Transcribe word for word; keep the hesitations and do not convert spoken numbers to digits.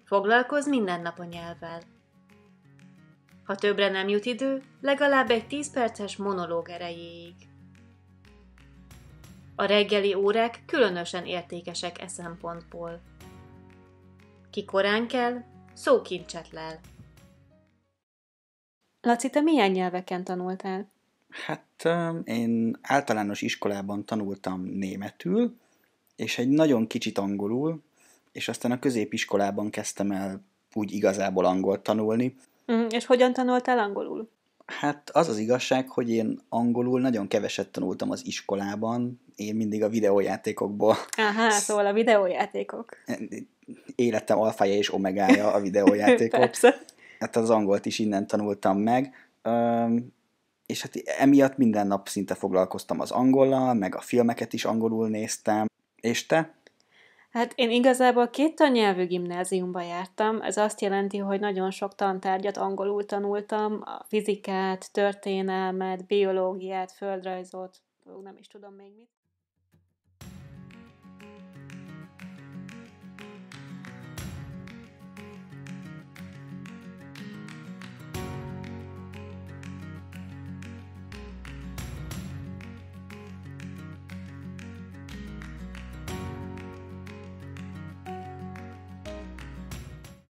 Foglalkozz minden nap a nyelvvel. Ha többre nem jut idő, legalább egy tíz perces monológ erejéig. A reggeli órák különösen értékesek e szempontból. Ki korán kell, szókincset lel. Laci, te milyen nyelveken tanultál? Hát én általános iskolában tanultam németül, és egy nagyon kicsit angolul, és aztán a középiskolában kezdtem el úgy igazából angolt tanulni. Mm, és hogyan tanultál angolul? Hát az az igazság, hogy én angolul nagyon keveset tanultam az iskolában, én mindig a videójátékokból. Aha, szóval a videójátékok. Életem alfája és omegája a videójátékok. Persze. Hát az angolt is innen tanultam meg, Üm, és hát emiatt minden nap szinte foglalkoztam az angollal, meg a filmeket is angolul néztem. És te? Hát én igazából két tannyelvű gimnáziumba jártam, ez azt jelenti, hogy nagyon sok tantárgyat angolul tanultam, a fizikát, történelmet, biológiát, földrajzot, nem is tudom még mit.